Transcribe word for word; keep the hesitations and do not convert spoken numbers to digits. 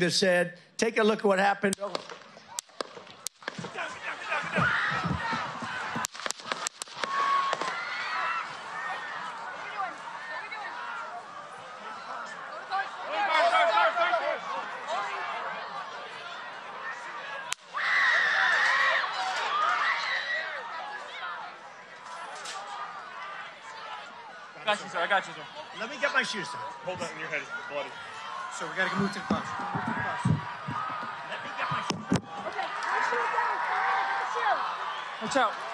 that said, take a look at what happened. Oh. I got you, sir. I got you, sir. Let me get my shoes, sir. Hold that in your head. It's bloody. So we got to move to the bus. Move to the bus. Let me get my shoes. Okay, my shoes down. Come on, get the shoe. Watch out.